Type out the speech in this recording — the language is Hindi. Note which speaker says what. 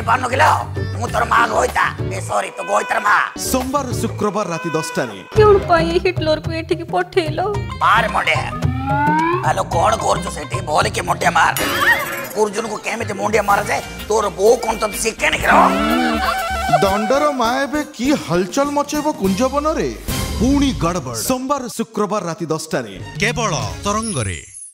Speaker 1: पारनो किलो मु तोर मां गोइता ए सॉरी तो गोइतर मां।
Speaker 2: सोमवार शुक्रवार राति 10टा रे
Speaker 3: केउड़ पाई हिटलर को एठी की पठेलो
Speaker 1: मार मोडे हेलो कोन करछु सेठी बोले के मोटे मार अर्जुन को केमिते मुंडिया मार जाए तोर बो कोन तो सिक्के नि करो
Speaker 2: दंडर माएबे की हलचल मचेबो कुंजबन रे पुणी गड़बड़ सोमवार शुक्रवार राति 10टा रे केवल तरंग रे।